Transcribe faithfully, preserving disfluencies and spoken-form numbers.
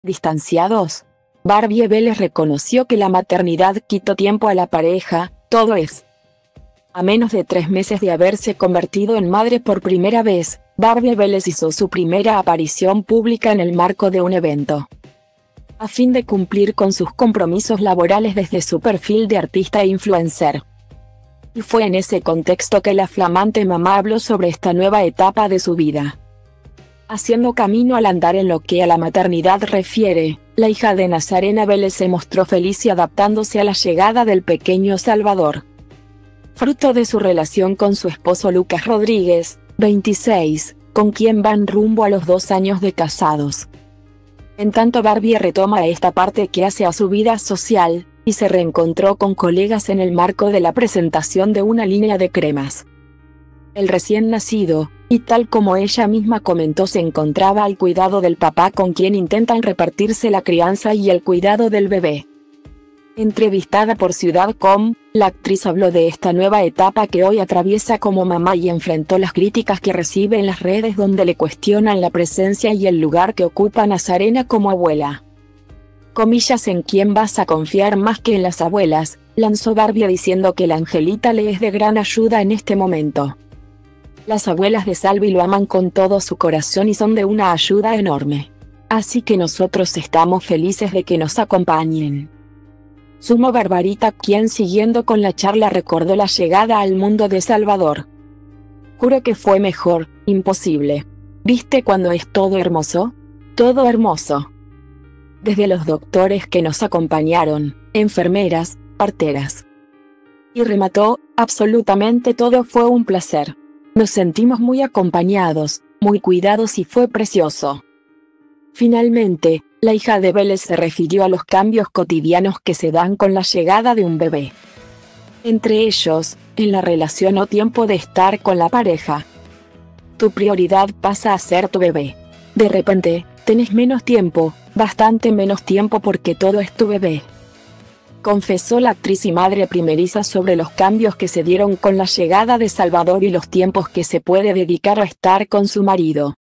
Distanciados, Barbie Vélez reconoció que la maternidad quitó tiempo a la pareja, todo es. A menos de tres meses de haberse convertido en madre por primera vez, Barbie Vélez hizo su primera aparición pública en el marco de un evento. A fin de cumplir con sus compromisos laborales desde su perfil de artista e influencer. Y fue en ese contexto que la flamante mamá habló sobre esta nueva etapa de su vida. Haciendo camino al andar en lo que a la maternidad refiere, la hija de Nazarena Vélez se mostró feliz y adaptándose a la llegada del pequeño Salvador. Fruto de su relación con su esposo Lucas Rodríguez, veintiséis, con quien van rumbo a los dos años de casados. En tanto Barbie retoma esta parte que hace a su vida social, y se reencontró con colegas en el marco de la presentación de una línea de cremas. El recién nacido, y tal como ella misma comentó, se encontraba al cuidado del papá con quien intentan repartirse la crianza y el cuidado del bebé. Entrevistada por Ciudad punto com, la actriz habló de esta nueva etapa que hoy atraviesa como mamá y enfrentó las críticas que recibe en las redes donde le cuestionan la presencia y el lugar que ocupa Nazarena como abuela. Comillas: ¿en quién vas a confiar más que en las abuelas?, lanzó Barbie diciendo que la angelita le es de gran ayuda en este momento. Las abuelas de Salvi lo aman con todo su corazón y son de una ayuda enorme. Así que nosotros estamos felices de que nos acompañen. Sumó Barbarita, quien siguiendo con la charla recordó la llegada al mundo de Salvador. Juro que fue mejor, imposible. ¿Viste cuando es todo hermoso? Todo hermoso. Desde los doctores que nos acompañaron, enfermeras, parteras. Y remató, absolutamente todo fue un placer. Nos sentimos muy acompañados, muy cuidados y fue precioso. Finalmente, la hija de Vélez se refirió a los cambios cotidianos que se dan con la llegada de un bebé. Entre ellos, en la relación o tiempo de estar con la pareja. Tu prioridad pasa a ser tu bebé. De repente, tenés menos tiempo, bastante menos tiempo porque todo es tu bebé. Confesó la actriz y madre primeriza sobre los cambios que se dieron con la llegada de Salvador y los tiempos que se puede dedicar a estar con su marido.